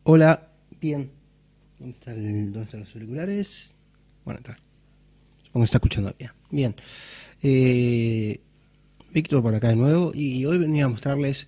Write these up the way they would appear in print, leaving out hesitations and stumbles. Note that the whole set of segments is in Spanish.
Hola, bien. ¿Dónde están los auriculares? Bueno, está. Supongo que está escuchando bien. Bien. Eh, Víctor por acá de nuevo y hoy venía a mostrarles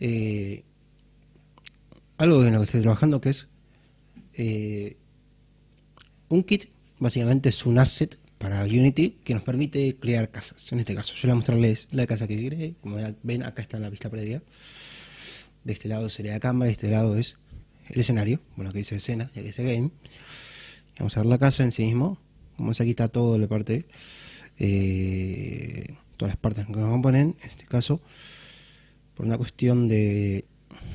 algo en lo que estoy trabajando que es eh, un kit. Básicamente es un asset para Unity que nos permite crear casas. En este caso, yo voy a mostrarles la casa que creé. Como ven, acá está en la vista previa. De este lado sería la cámara, de este lado es el escenario. Bueno, que dice escena, ya que dice game. Vamos a ver la casa en sí mismo. Vamos a quitar toda la parte, todas las partes que nos componen. En este caso, por una cuestión de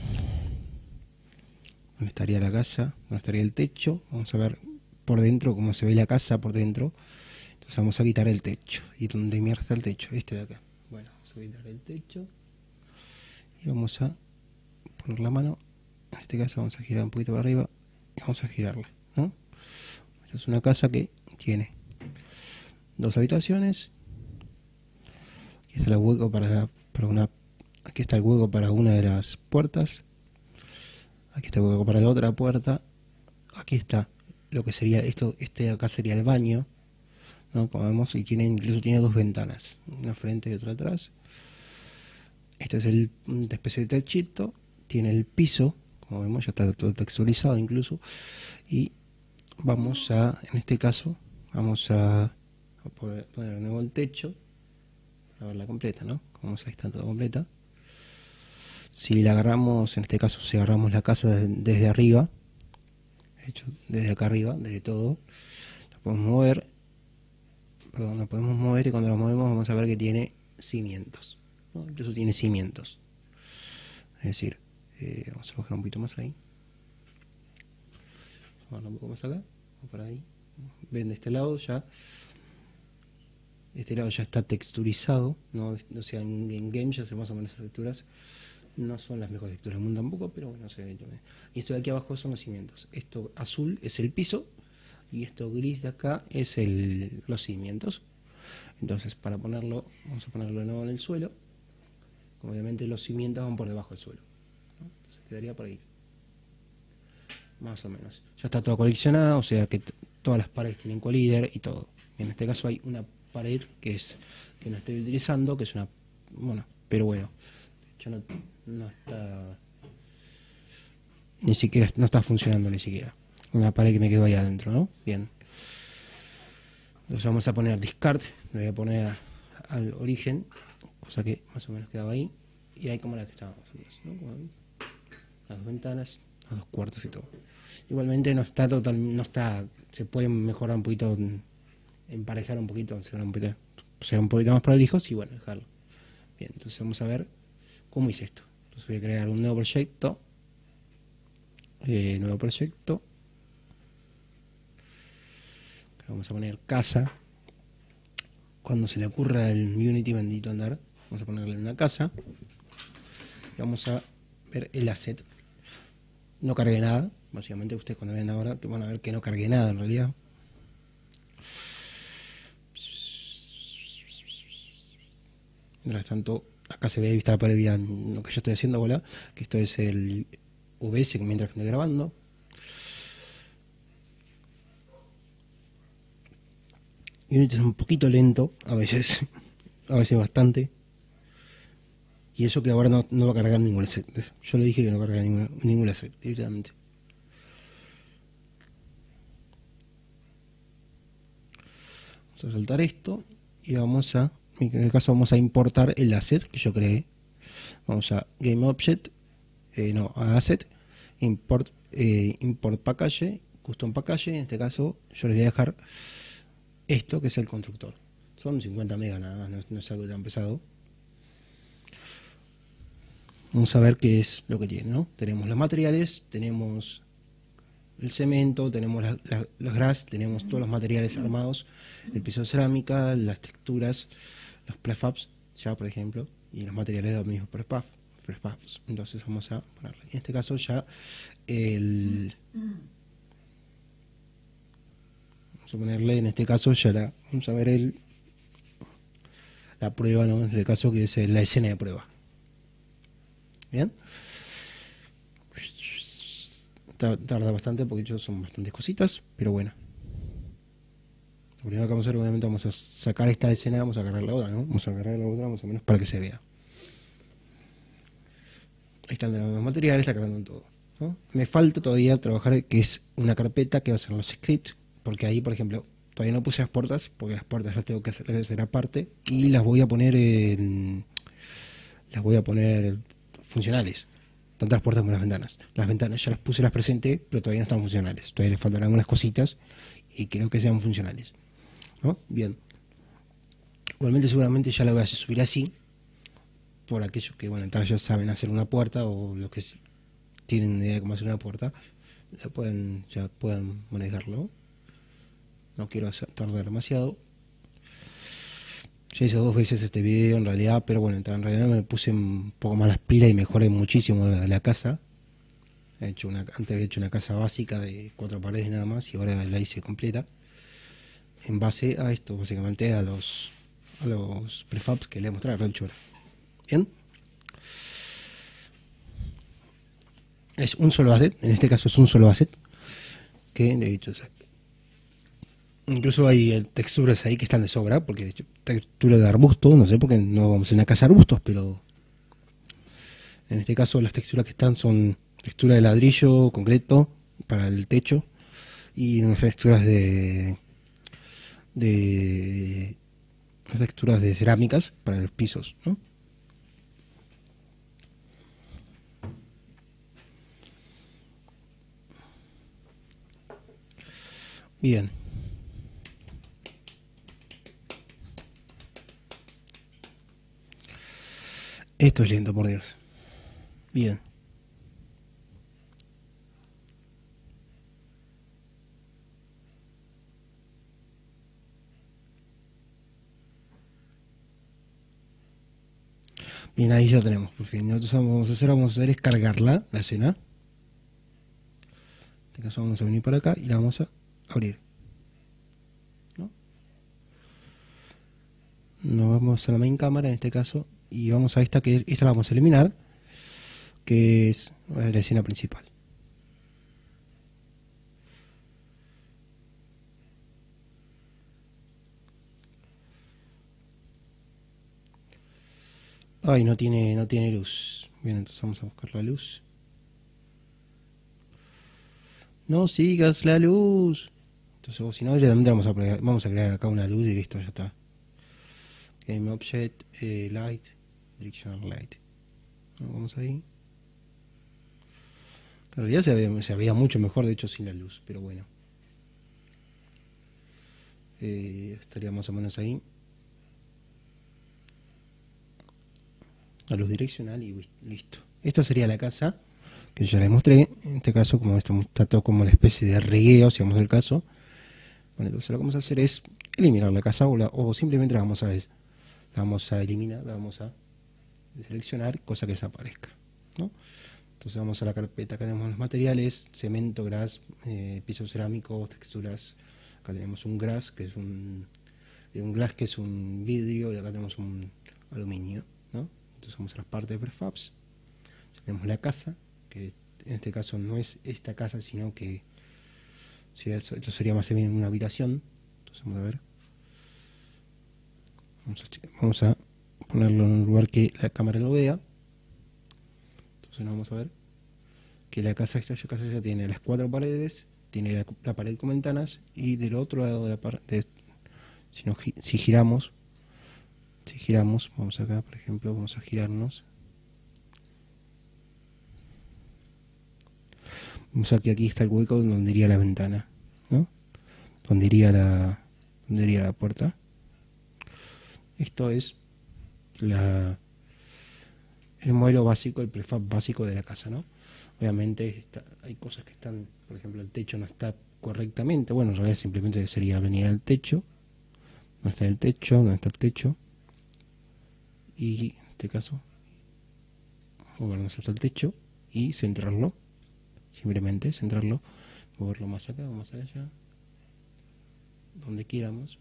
dónde estaría la casa, dónde estaría el techo. Vamos a ver por dentro cómo se ve la casa por dentro. Entonces vamos a quitar el techo. ¿Y dónde mierda está el techo? Este de acá. Bueno, vamos a quitar el techo y vamos a poner la mano. En este caso vamos a girar un poquito para arriba y vamos a girarla, ¿no? Esta es una casa que tiene dos habitaciones. Aquí está el hueco aquí está el hueco para una de las puertas. Aquí está el hueco para la otra puerta. Aquí está lo que sería esto. Este acá sería el baño, ¿no? Como vemos, y incluso tiene dos ventanas, una frente y otra atrás. Este es una especie de techito. Tiene el piso, como vemos, ya está todo texturizado incluso. Y vamos a, en este caso, vamos a poner de nuevo el techo para verla completa, ¿no? Como ahí está todo completa. Si la agarramos, en este caso, si agarramos la casa desde arriba, hecho desde acá arriba, desde todo, la podemos mover, perdón, la podemos mover y cuando la movemos vamos a ver que tiene cimientos, ¿no? Incluso tiene cimientos. Es decir, vamos a bajar un poquito más ahí. Vamos a bajar un poco más acá, por ahí. Ven de este lado ya. Este lado ya está texturizado, ¿no? O sea, en game ya se más o menos las texturas. No son las mejores texturas del mundo tampoco, pero bueno, se ve. Y esto de aquí abajo son los cimientos. Esto azul es el piso y esto gris de acá es los cimientos. Entonces, para ponerlo, vamos a ponerlo de nuevo en el suelo. Obviamente los cimientos van por debajo del suelo, ¿no? Entonces quedaría por ahí. Más o menos. Ya está todo coleccionado, o sea que todas las paredes tienen collider y todo. En este caso hay una pared que no estoy utilizando, que es una, bueno, pero bueno, ya no está, ni siquiera, no está funcionando ni siquiera. Una pared que me quedó ahí adentro, ¿no? Bien. Entonces vamos a poner discard, le voy a poner al origen, cosa que más o menos quedaba ahí. Y ahí como la que estábamos, ¿no? Las dos ventanas, los dos cuartos y todo. Igualmente no está, se puede mejorar un poquito, emparejar un poquito, sea un poquito más prolijos y bueno, dejarlo. Bien, entonces vamos a ver cómo hice esto. Entonces voy a crear un nuevo proyecto. Vamos a poner casa. Cuando se le ocurra el Unity bendito andar, vamos a ponerle una casa. Y vamos a ver el asset. No cargué nada. Básicamente ustedes cuando ven ahora van a ver que no cargué nada en realidad. Mientras tanto, acá se ve vista previa lo que yo estoy haciendo, ¿verdad? Que esto es el OBS mientras estoy grabando. Unity es un poquito lento, a veces bastante. Y eso que ahora no va a cargar ningún asset. Yo le dije que no carga ningún asset, directamente. Vamos a soltar esto y en el caso vamos a importar el asset que yo creé. Vamos a Game Object, a Asset, Import Package, Custom Package. En este caso yo les voy a dejar esto que es el constructor. Son 50 megas nada más, no es algo tan pesado. Vamos a ver qué es lo que tiene, ¿no? Tenemos los materiales, tenemos el cemento, tenemos los grass, tenemos todos los materiales armados, el piso de cerámica, las texturas, los prefabs, ya por ejemplo, y los materiales de los mismos prefabs. Entonces vamos a ponerle. En este caso ya vamos a ponerle, en este caso ya vamos a ver la prueba, ¿no? En este caso que es la escena de prueba. Bien. tarda bastante porque ellos son bastantes cositas, pero bueno. Lo primero que vamos a hacer, obviamente, vamos a sacar esta escena, vamos a agarrar la otra, ¿no? Vamos a agarrar la otra más o menos para que se vea. Ahí están los materiales, está cargando en todo, ¿no? Me falta todavía trabajar, que es una carpeta que va a ser los scripts, porque ahí, por ejemplo, todavía no puse las puertas, porque las puertas las tengo que hacer aparte, y las voy a poner funcionales, tanto las puertas como las ventanas. Las ventanas ya las puse, las presenté, pero todavía no están funcionales. Todavía le faltan algunas cositas y creo que sean funcionales, ¿no? Bien. Igualmente seguramente ya la voy a subir así, por aquellos que, bueno, ya saben hacer una puerta, o los que tienen idea de cómo hacer una puerta, ya puedan manejarlo. No quiero tardar demasiado. Ya hice 2 veces este video en realidad, pero bueno, en realidad me puse un poco más las pilas y mejoré muchísimo la casa. Antes había hecho una casa básica de 4 paredes nada más, y ahora la hice completa en base a esto, básicamente a los prefabs que le voy a mostrar a Rachel. Bien, es un solo asset, en este caso es un solo asset, que de hecho incluso hay texturas ahí que están de sobra, porque de hecho textura de arbusto, no sé por qué no vamos a una casa de arbustos, pero en este caso las texturas que están son textura de ladrillo concreto para el techo, y unas texturas de cerámicas para los pisos, ¿no? Bien. Esto es lento, por Dios. Bien. Bien, ahí ya tenemos, por fin. Nosotros vamos a hacer es cargarla, la escena. En este caso vamos a venir para acá y la vamos a abrir, ¿no? Nos vamos a la main cámara en este caso, y vamos a esta la vamos a eliminar, que es la escena principal. Ay, no tiene luz. Bien, entonces vamos a buscar la luz. No sigas la luz. Entonces, o si no, directamente vamos a crear acá una luz y listo, ya está. Game Object, Light, Directional Light. Vamos ahí. En realidad se veía mucho mejor, de hecho, sin la luz, pero bueno. Estaría más o menos ahí. La luz direccional y listo. Esta sería la casa que ya les mostré. En este caso, como esto está todo como una especie de regueo, si vamos al caso. Bueno, entonces lo que vamos a hacer es eliminar la casa, o simplemente la vamos a eliminar, la vamos a seleccionar, cosa que desaparezca, ¿no? Entonces vamos a la carpeta, acá tenemos los materiales: cemento, gras, pisos cerámicos, texturas. Acá tenemos un glass, que es un glass, que es un vidrio, y acá tenemos un aluminio, ¿no? Entonces vamos a las partes de prefabs. Tenemos la casa, que en este caso no es esta casa, sino que esto sería más bien una habitación. Entonces vamos a ver. Vamos a ponerlo en un lugar que la cámara lo vea. Entonces vamos a ver que esta casa ya tiene las 4 paredes, tiene la pared con ventanas, y del otro lado de la pared, si giramos, vamos acá, por ejemplo, vamos a girarnos. Vamos a que aquí está el hueco donde iría la ventana, ¿no? Donde iría la puerta. Esto es el modelo básico, el prefab básico de la casa, ¿no? Obviamente hay cosas que están, por ejemplo, el techo no está correctamente. Bueno, en realidad simplemente sería venir al techo. ¿Dónde está el techo? ¿Dónde está el techo? Y en este caso, movernos hasta el techo y centrarlo. Simplemente centrarlo, moverlo más acá, más allá, donde quieramos.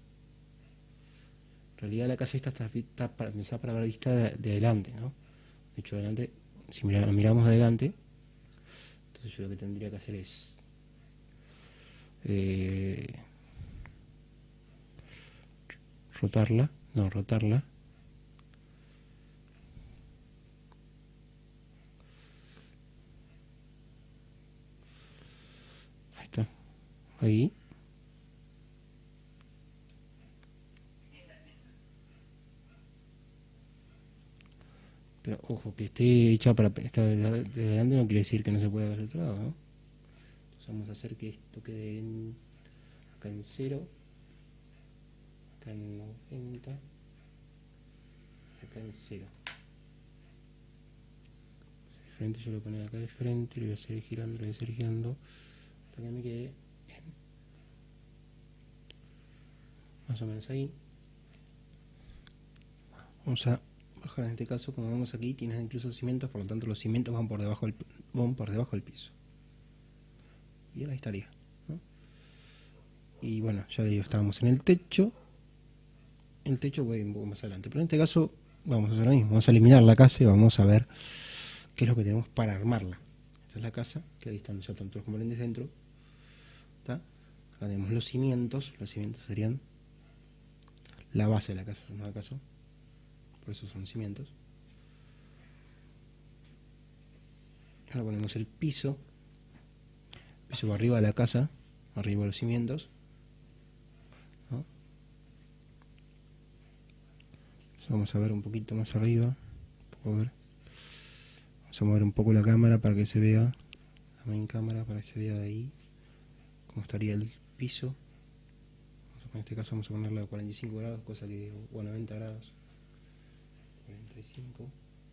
En realidad la casa está pensada para ver vista de adelante, ¿no? De hecho, adelante, si miramos adelante, Entonces yo lo que tendría que hacer es rotarla. Ahí está. Ahí. Pero ojo, que esté hecha para estar desde adelante no quiere decir que no se pueda ver de otro lado, ¿no? Entonces vamos a hacer que esto quede acá en 0, acá en 90, acá en 0. De frente yo lo voy a poner acá de frente, lo voy a seguir girando, hasta que me quede más o menos ahí. Vamos a bajar en este caso, como vemos aquí, tienes incluso cimientos, por lo tanto los cimientos van por debajo del piso. Bien, ahí estaría, ¿no? Y bueno, ya le digo, estábamos en el techo. El techo voy un poco más adelante, pero en este caso vamos a hacer lo mismo, vamos a eliminar la casa y vamos a ver qué es lo que tenemos para armarla. Esta es la casa, que ahí están ya todos los componentes dentro. ¿Está? Acá tenemos los cimientos serían la base de la casa, ¿no? ¿Acaso? Por eso son cimientos. Ahora ponemos el piso va arriba de la casa, arriba de los cimientos, ¿no? Vamos a ver un poquito más arriba, vamos a mover un poco la cámara para que se vea, la main cámara para que se vea de ahí cómo estaría el piso. En este caso vamos a ponerle a 45 grados, cosa que, o a 90 grados, 45.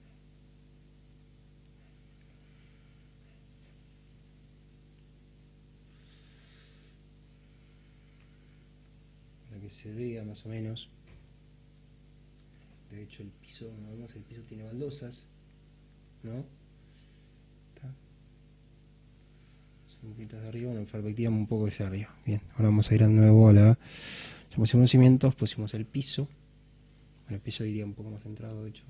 Para que se vea más o menos. De hecho el piso, el piso tiene baldosas, ¿no? ¿Está? Un poquito de arriba, una perspectiva un poco hacia arriba. Bien, ahora vamos a ir a nuevo a la... Ya pusimos cimientos, pusimos el piso. Bueno, el piso iría un poco más centrado, de hecho.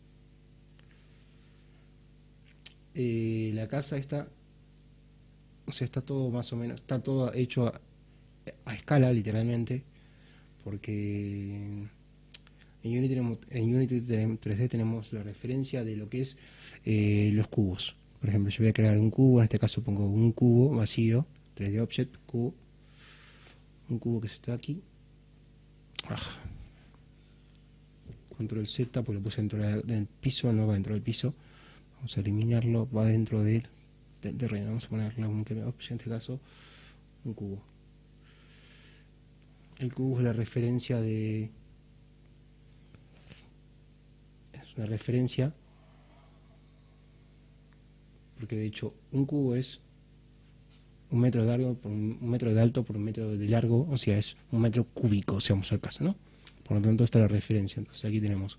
La casa está... O sea, está todo más o menos... Está todo hecho a escala, literalmente. Porque... En Unity 3D tenemos la referencia de lo que es los cubos. Por ejemplo, yo voy a crear un cubo, en este caso pongo un cubo vacío, 3D Object, cubo, un cubo que está aquí. Control Z, porque lo puse dentro del piso, no va dentro del piso. Vamos a eliminarlo, va dentro del terreno. Vamos a ponerle un Object, en este caso, un cubo. El cubo es la referencia de... Es una referencia porque de hecho un cubo es 1 metro de largo por 1 metro de alto por 1 metro de largo, o sea, es 1 metro cúbico, si vamos al caso, ¿no? Por lo tanto, esta es la referencia. Entonces aquí tenemos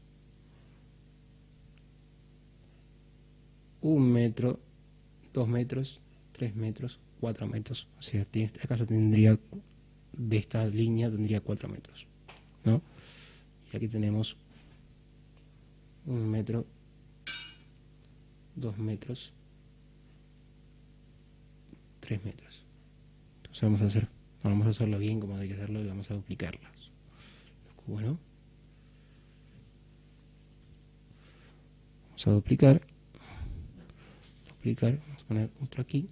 1 metro, 2 metros, 3 metros, 4 metros. O sea, esta casa tendría, de esta línea, tendría 4 metros, ¿no? Y aquí tenemos 1 metro, 2 metros, 3 metros. Entonces vamos a hacerlo bien como hay que hacerlo y vamos a duplicarlos. Los cubos, ¿no? Vamos a duplicar, vamos a poner otro aquí.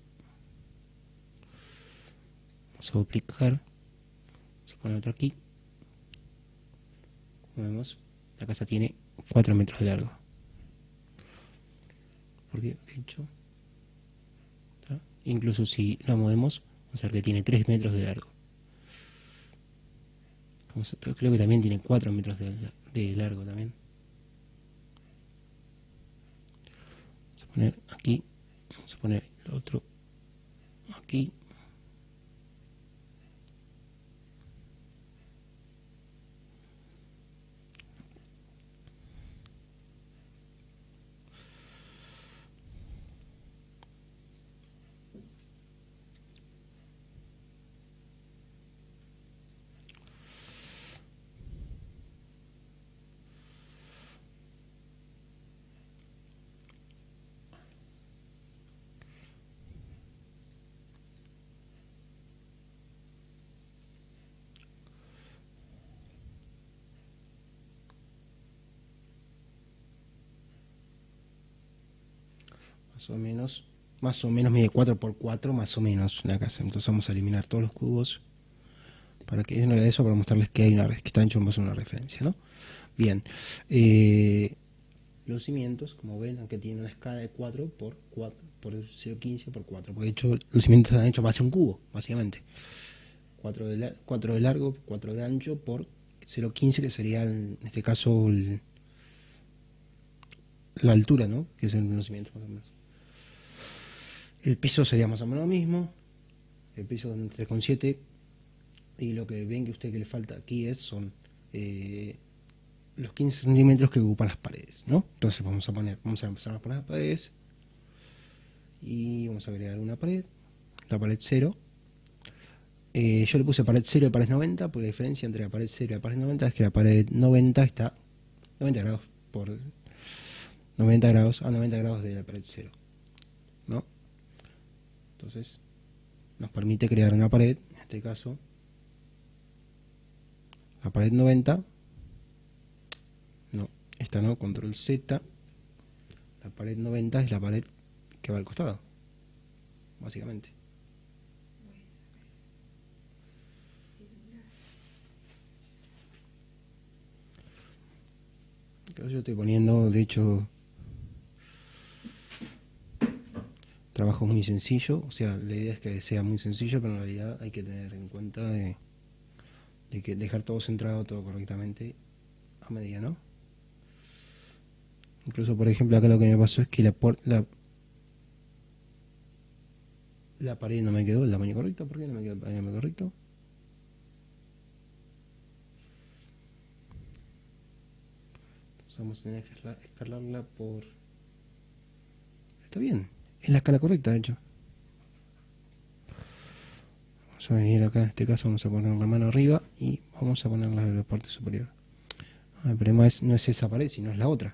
Vamos a duplicar, vamos a poner otro aquí. Como vemos, la casa tiene 4 metros de largo. Porque, de hecho, ¿está? Incluso si la movemos, vamos a ver que tiene 3 metros de largo. Creo que también tiene 4 metros de largo también. Vamos a poner aquí, vamos a poner el otro aquí. más o menos mide 4x4 más o menos la casa. Entonces vamos a eliminar todos los cubos para que no haga eso, para mostrarles que hay que está hecho en base a una referencia, ¿no? Bien, los cimientos, como ven, aquí tiene una escala de 4x4 por 0,15 por 4, porque de hecho los cimientos están hechos en base a un cubo, básicamente. 4 de largo, 4 de ancho por 0,15, que sería en este caso la altura, ¿no? Que es el cimientos más o menos. El piso sería más o menos lo mismo, el piso en 3,7, y lo que ven que usted que le falta aquí son los 15 centímetros que ocupan las paredes, ¿no? Entonces vamos a empezar a poner las paredes y vamos a agregar una pared, la pared 0. Yo le puse pared 0 y pared 90, porque la diferencia entre la pared 0 y la pared 90 es que la pared 90 está 90 grados por 90 grados a 90 grados de la pared 0, ¿no? Entonces nos permite crear una pared, en este caso la pared 90, no, esta no, control Z, la pared 90 es la pared que va al costado, básicamente. Yo estoy poniendo, de hecho, trabajo muy sencillo, o sea, la idea es que sea muy sencillo, pero en realidad hay que tener en cuenta de que dejar todo centrado, todo correctamente a medida, ¿no? Incluso, por ejemplo, acá lo que me pasó es que la pared no me quedó el tamaño correcto. ¿Por qué no me quedó el tamaño correcto? Entonces vamos a tener que escalarla por... Está bien, es la escala correcta, de hecho. Vamos a venir acá, en este caso vamos a poner la mano arriba y vamos a ponerla en la parte superior. El problema no es esa pared, sino es la otra.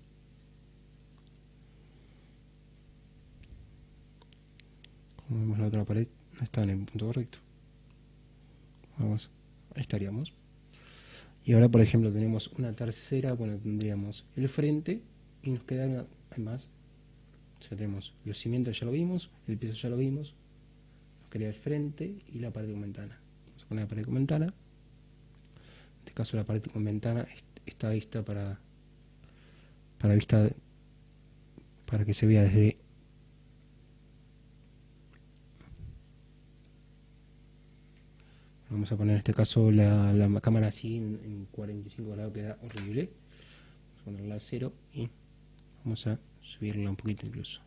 Como vemos, la otra pared no está en el punto correcto. Vamos, ahí estaríamos. Y ahora, por ejemplo, tenemos una tercera, bueno, tendríamos el frente y nos queda además, o sea, tenemos los cimientos, ya lo vimos, el piso ya lo vimos, nos quedaría el frente y la pared con ventana. Vamos a poner la pared con ventana. En este caso la pared con ventana está vista para que se vea desde vamos a poner en este caso la cámara así en 45 grados, queda horrible. Vamos a ponerla a 0 y vamos a subirla un poquito incluso.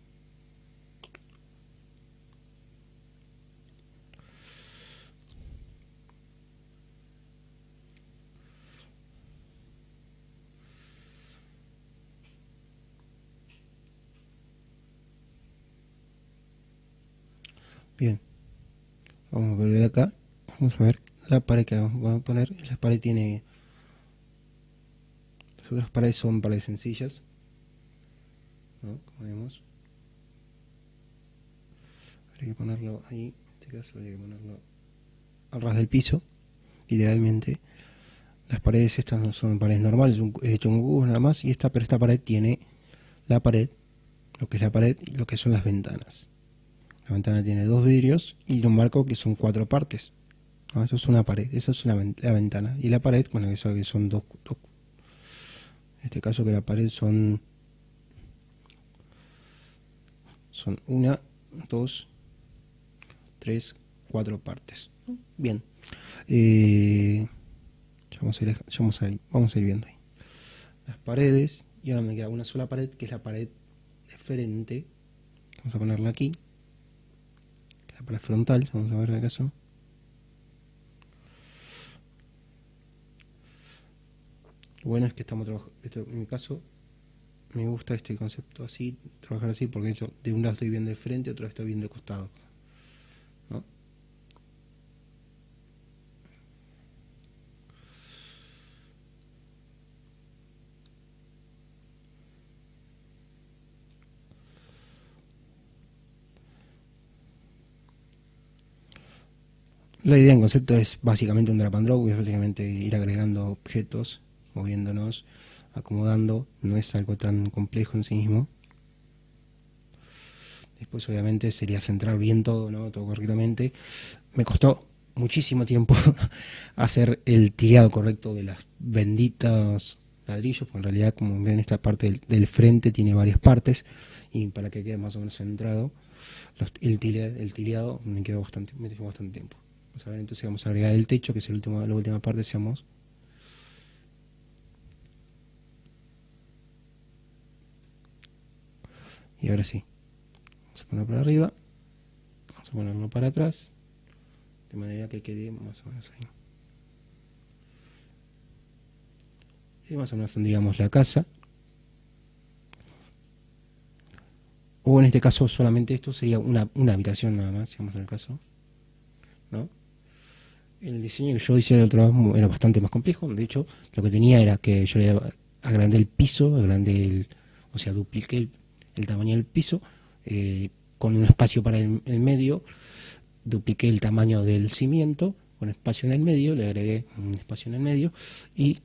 Bien, vamos a volver acá, vamos a ver la pared que vamos a poner. La pared tiene, las otras paredes son paredes sencillas, ¿no? Como vemos, habría que ponerlo ahí, en este caso habría que ponerlo al ras del piso, idealmente. Las paredes estas no son paredes normales, es hecho un cubo nada más, y pero esta pared tiene la pared, lo que es la pared y lo que son las ventanas. La ventana tiene 2 vidrios y un marco que son 4 partes. ¿No? Eso es una pared, esa es la ventana. Y la pared, bueno, eso que son dos. En este caso que la pared son 1, 2, 3, 4 partes. Bien. Vamos a ir viendo ahí las paredes. Y ahora me queda una sola pared, que es la pared de frente. Vamos a ponerla aquí. La pared frontal, vamos a ver de acaso. Lo bueno es que estamos trabajando, en mi caso, me gusta este concepto así, trabajar así, porque yo de un lado estoy viendo de frente, otro estoy viendo de costado, ¿no? La idea en concepto es básicamente un drag and drop, es básicamente ir agregando objetos, moviéndonos, acomodando, no es algo tan complejo en sí mismo. Después obviamente sería centrar bien todo, ¿no? Todo correctamente. Me costó muchísimo tiempo hacer el tirado correcto de las benditas ladrillos, porque en realidad, como ven, esta parte del frente tiene varias partes, y para que quede más o menos centrado, el tirado me llevó bastante tiempo. Vamos a ver, entonces vamos a agregar el techo, que es la última parte, decíamos. Y ahora sí, vamos a ponerlo para arriba, vamos a ponerlo para atrás, de manera que quede más o menos ahí. Y más o menos tendríamos la casa. O en este caso solamente esto sería una habitación nada más, si vamos en el caso, ¿no? El diseño que yo hice de otra vez era bastante más complejo. De hecho, lo que tenía era que yo le agrandé el piso, o sea, dupliqué el tamaño del piso, con un espacio para el medio, dupliqué el tamaño del cimiento, con espacio en el medio, le agregué un espacio en el medio, y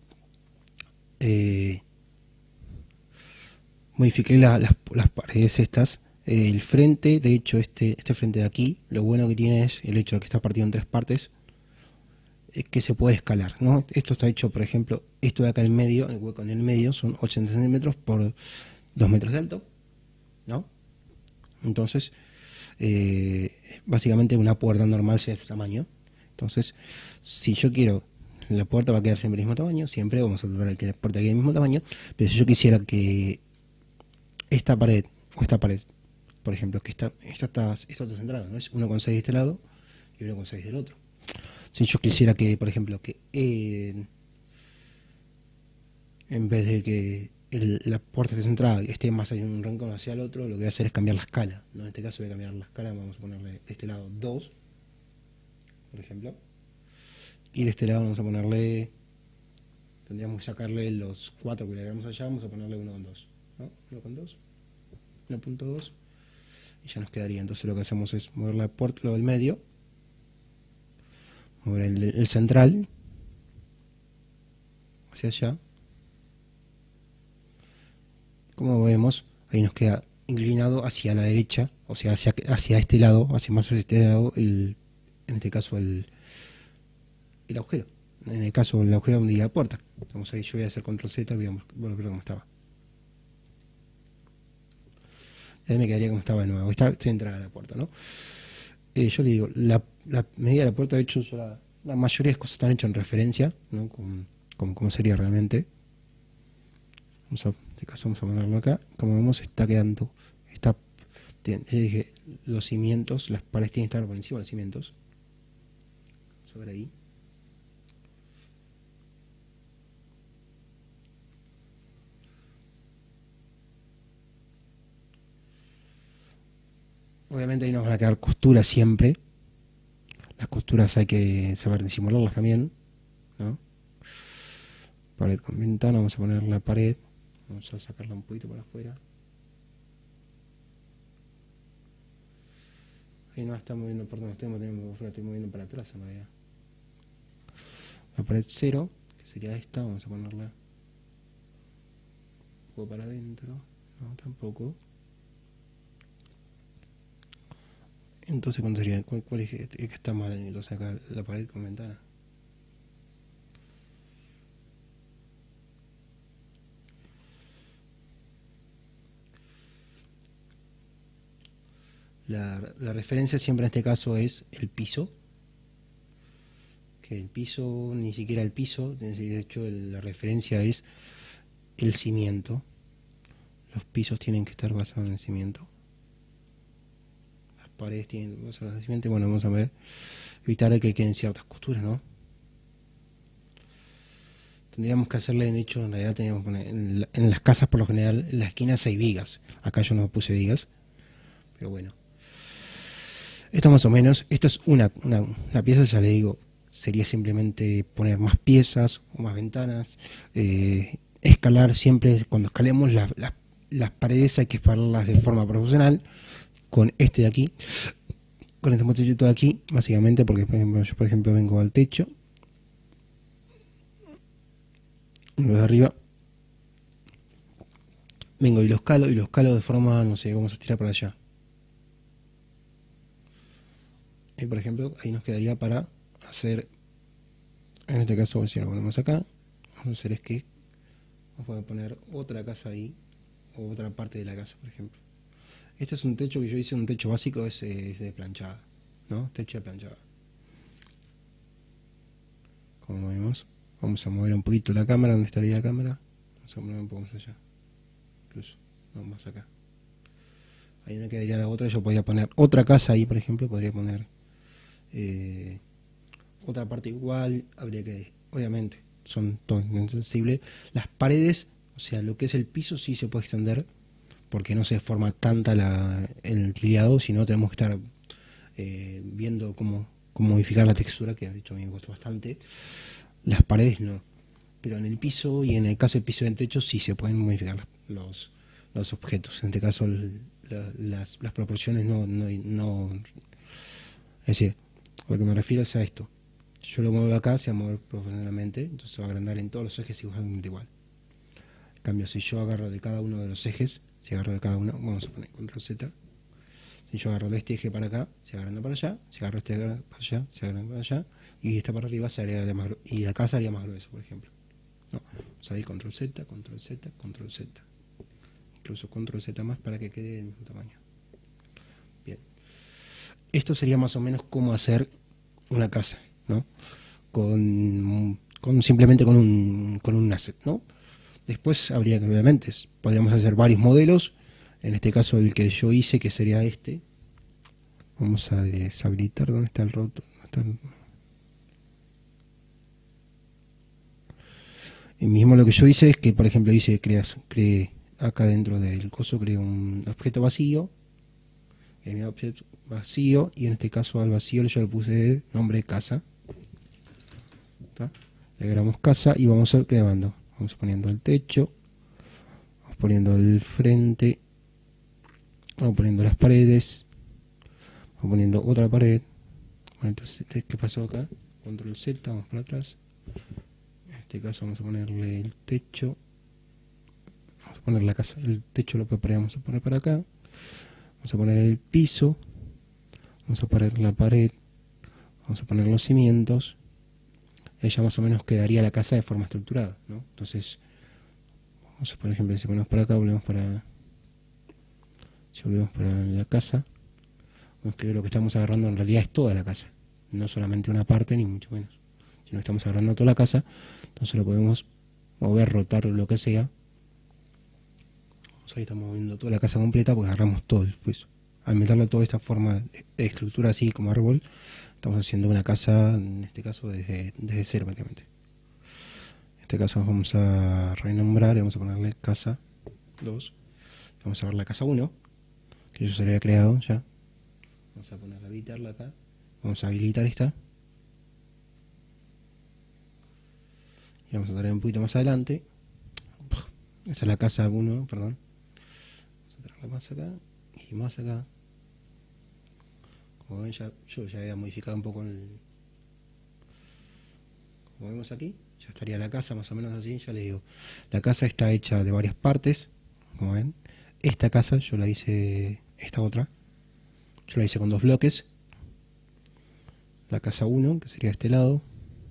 modifiqué las paredes estas. El frente, de hecho, este frente de aquí, lo bueno que tiene es el hecho de que está partido en tres partes, que se puede escalar, ¿no? Esto está hecho, por ejemplo, esto de acá en medio, el hueco en el medio, son 80 centímetros por 2 metros de alto, ¿no? Entonces, básicamente una puerta normal sea de este tamaño. Entonces, si yo quiero, la puerta va a quedar siempre del mismo tamaño, siempre vamos a tratar de que la puerta quede del mismo tamaño, pero si yo quisiera que esta pared, o esta pared, por ejemplo, que esto está centrado, ¿no? Es 1,6 de este lado y 1,6 del otro. Si yo quisiera que, por ejemplo, que en vez de que la puerta esté centrada esté más en un rincón hacia el otro, lo que voy a hacer es cambiar la escala, ¿no? En este caso voy a cambiar la escala, vamos a ponerle de este lado 2, por ejemplo, y de este lado vamos a ponerle, tendríamos que sacarle los 4 que le agregamos allá, vamos a ponerle 1,2, ¿no? 1,2, 1,2, y ya nos quedaría. Entonces lo que hacemos es mover la puerta, lo del medio, mover el central hacia allá. Como vemos, ahí nos queda inclinado hacia la derecha, o sea, hacia este lado, hacia este lado, en este caso el agujero. En el caso el agujero donde iría la puerta. Entonces ahí yo voy a hacer control Z y voy a volver como estaba. Ahí me quedaría como estaba de nuevo. Está centrada la puerta, ¿no? Yo le digo, la medida de la puerta, de hecho, la mayoría de las cosas están hechas en referencia, ¿no? Como sería realmente. En este caso vamos a ponerlo acá. Como vemos, está quedando, dije, los cimientos, las paredes tienen que estar por encima de los cimientos. Vamos a ver ahí. Obviamente ahí nos van a quedar costuras siempre. Las costuras hay que saber disimularlas también, ¿no? Pared con ventana, vamos a poner la pared, vamos a sacarla un poquito para afuera. Ahí no está moviendo, perdón, estoy moviendo para atrás en realidad. La pared 0, que sería esta, vamos a ponerla un poco para adentro, no, tampoco. Entonces, ¿cuál sería? ¿Cuál es que está mal? Entonces acá la pared con ventana. La referencia siempre en este caso es el piso. Que el piso, ni siquiera el piso, de hecho la referencia es el cimiento. Los pisos tienen que estar basados en el cimiento. Las paredes tienen que estar basadas en el cimiento. Bueno, vamos a ver, evitar que queden ciertas costuras, ¿no? Tendríamos que hacerle, de hecho, en realidad teníamos que poner, en las casas por lo general, en las esquinas hay vigas. Acá yo no puse vigas, pero bueno. Esto más o menos, esto es una pieza, ya le digo, sería simplemente poner más piezas o más ventanas, escalar siempre, cuando escalemos las paredes hay que escalarlas de forma profesional, con este de aquí, con este motellito de aquí, básicamente porque yo por ejemplo vengo al techo, lo de arriba, vengo y lo escalo de forma, no sé, vamos a estirar para allá, Y por ejemplo, ahí nos quedaría para hacer, en este caso, si lo ponemos acá, vamos a hacer es que vamos a poner otra casa ahí, o otra parte de la casa, por ejemplo. Este es un techo que yo hice, un techo básico, es de planchada, ¿no? Techo de planchada. Como vemos, vamos a mover un poquito la cámara, ¿dónde estaría la cámara? Vamos a mover un poco más allá, incluso, no, más acá. Ahí me quedaría la otra, yo podría poner otra casa ahí, por ejemplo, podría poner otra parte igual, habría que, obviamente, son todo insensibles. Las paredes, o sea, lo que es el piso sí se puede extender, porque no se forma tanta el trillado, sino tenemos que estar viendo cómo modificar la textura, que de hecho a mí me costó bastante. Las paredes no, pero en el piso y en el caso del piso del techo sí se pueden modificar los objetos. En este caso las proporciones no. Es decir, a lo que me refiero es a esto. Yo lo muevo acá, se va a mover proporcionalmente, entonces se va a agrandar en todos los ejes igualmente igual. En cambio, si yo agarro de cada uno de los ejes, si agarro de cada uno, vamos a poner control Z. Si yo agarro de este eje para acá, se agranda para allá. Si agarro este para allá, se agranda para allá. Y este para arriba se agrega más grueso. Y acá sería más grueso, por ejemplo. No, vamos a ir control Z, control Z, control Z. Incluso control Z más para que quede del mismo tamaño. Bien. Esto sería más o menos cómo hacer una casa, ¿no? Simplemente con un asset, ¿no? Después habría que, obviamente, podríamos hacer varios modelos. En este caso el que yo hice, que sería este. Vamos a deshabilitar, ¿dónde está el rotor? Y mismo lo que yo hice es que, por ejemplo, creé acá dentro del coso, creé un objeto vacío. Un objeto vacío, y en este caso al vacío yo le puse nombre casa. ¿Está? Le agregamos casa y vamos a ir creando. Vamos poniendo el techo, vamos poniendo el frente, vamos poniendo las paredes, vamos poniendo otra pared. Bueno, entonces, ¿qué pasó acá? Control Z, vamos para atrás. En este caso vamos a ponerle el techo, vamos a poner la casa, el techo lo preparamos a poner para acá. Vamos a poner el piso, vamos a poner la pared, vamos a poner los cimientos. Y ya más o menos quedaría la casa de forma estructurada, ¿no? Entonces, vamos a, por ejemplo, si ponemos para acá, volvemos para la casa, vemos que lo que estamos agarrando en realidad es toda la casa, no solamente una parte, ni mucho menos, sino estamos agarrando toda la casa. Entonces lo podemos mover, rotar, lo que sea. Ahí estamos moviendo toda la casa completa porque agarramos todo el piso. Al meterlo toda esta forma de estructura así como árbol, estamos haciendo una casa, en este caso desde cero prácticamente. En este caso vamos a renombrar y vamos a ponerle casa 2. Vamos a ver la casa 1, que ya se había creado ya. Vamos a poner a habilitarla acá. Vamos a habilitar esta. Y vamos a traer un poquito más adelante. Esa es la casa 1, perdón. Vamos a traerla más acá y más acá. Como ven, yo ya había modificado un poco como vemos aquí, ya estaría la casa más o menos así. Ya les digo, la casa está hecha de varias partes, como ven. Esta casa yo la hice, esta otra, yo la hice con 2 bloques. La casa 1, que sería este lado,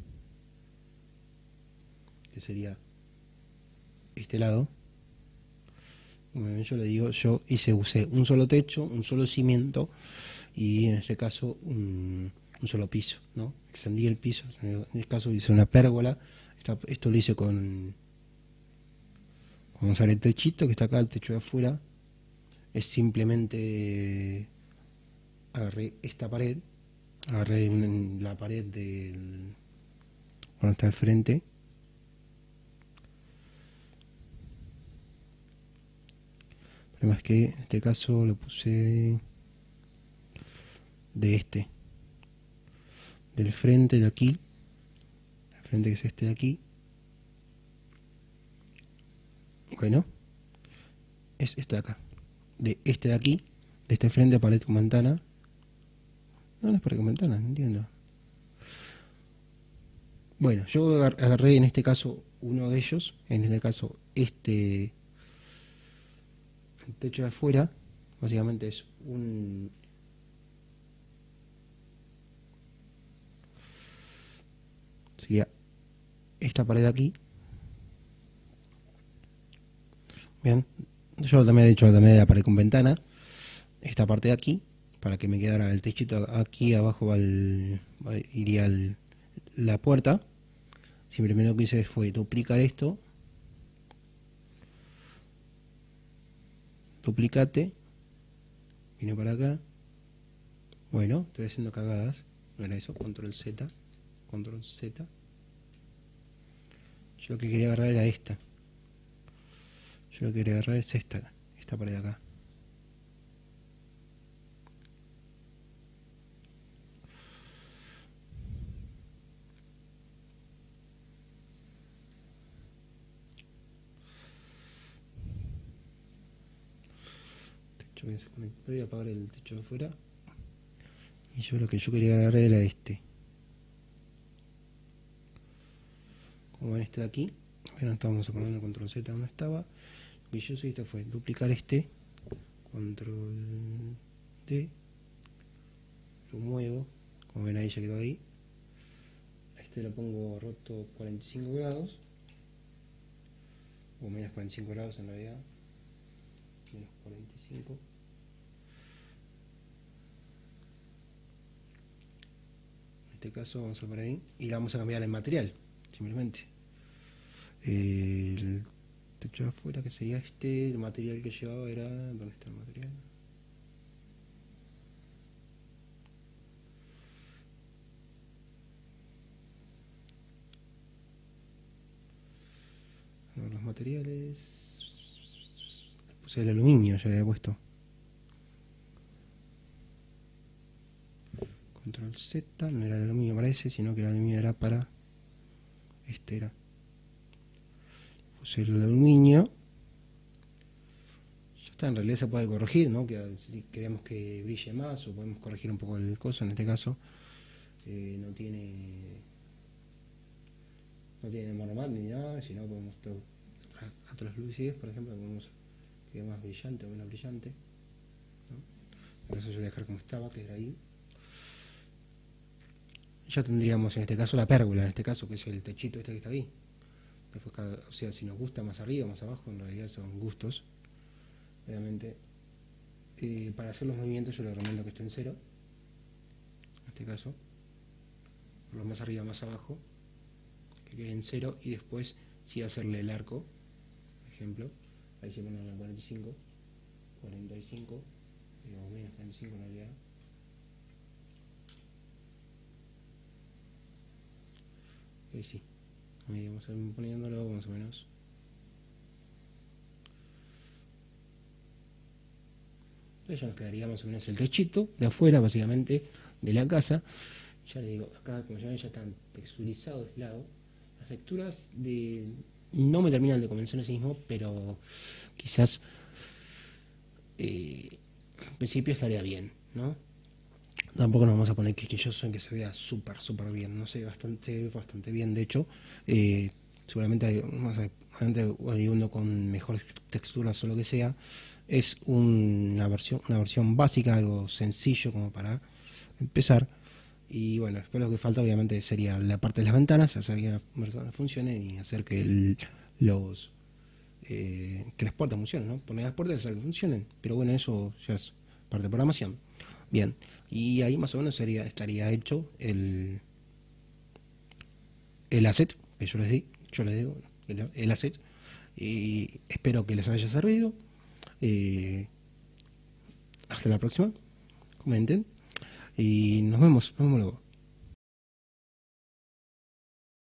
que sería este lado. Como ven, yo le digo, usé un solo techo, un solo cimiento, y en este caso un solo piso, ¿no? Extendí el piso, en este caso hice una pérgola. Esto lo hice con usar el techito que está acá, el techo de afuera. Es simplemente agarré esta pared, agarré la pared cuando está al frente. El problema es que en este caso lo puse del frente de aquí, el frente que es este de aquí. Bueno, es este de acá, de este de aquí, de este frente, pared con ventana. No es pared con ventana, no entiendo. Bueno, yo agarré en este caso uno de ellos, en este caso el techo de afuera, básicamente es sería esta pared de aquí. Bien, yo también he hecho también la pared con ventana, esta parte de aquí, para que me quedara el techito aquí abajo, iría la puerta. Simplemente lo que hice fue duplicar esto, duplicate, vine para acá. Bueno, estoy haciendo cagadas, no era eso, control Z, control Z. Yo lo que quería agarrar era esta. Yo lo que quería agarrar es esta pared de acá. Voy a apagar el techo de afuera. Y yo lo que yo quería agarrar era este. Como ven, este de aquí. Bueno, estábamos apagando control Z donde estaba. Lo que yo hice fue duplicar este. Control D. Lo muevo. Como ven ahí, ya quedó ahí. A este lo pongo roto 45 grados. O menos 45 grados en realidad. Menos 45. En este caso vamos a poner ahí. Y le vamos a cambiar el material. Simplemente. El techo de afuera, que sería este. El material que llevaba era... ¿Dónde está el material? Los materiales... Puse el aluminio, ya le había puesto. Control Z, no era el aluminio para ese, sino que el aluminio era para... Este era. Puse el aluminio. Ya está, en realidad se puede corregir, ¿no? Que si queremos que brille más o podemos corregir un poco el coso, en este caso no tiene normal ni nada, sino podemos otras luces, por ejemplo, podemos que más brillante o menos brillante, ¿no? Por eso yo voy a dejar como estaba, que era ahí. Ya tendríamos en este caso la pérgola, en este caso, que es el techito este que está ahí. Después, o sea, si nos gusta más arriba o más abajo, en realidad son gustos. Obviamente, para hacer los movimientos yo les recomiendo que esté en cero. En este caso, por lo más arriba, más abajo, que quede en cero. Y después, si hacerle el arco, por ejemplo, ahí se pone en 45, 45, o menos 45 en realidad. Y sí, ahí vamos a ir poniéndolo más o menos. Entonces ya nos quedaría más o menos el techito de afuera, básicamente, de la casa. Ya le digo, acá como ya ven, ya están texturizados de este lado. Las texturas no me terminan de convencer en sí mismo, pero quizás en principio estaría bien, ¿no? Tampoco nos vamos a poner quisquillosos en que se vea súper bien, no sé, bastante bien, de hecho. Seguramente hay uno con mejores texturas o lo que sea. Es una versión básica, algo sencillo como para empezar. Y bueno, después lo que falta obviamente sería la parte de las ventanas, hacer que las ventanas funcionen y hacer que que las puertas funcionen, ¿no? Poner las puertas y hacer que funcionen. Pero bueno, eso ya es parte de programación. Bien, y ahí más o menos estaría hecho el asset que yo les digo, el asset. Y espero que les haya servido. Hasta la próxima, comenten y nos vemos luego.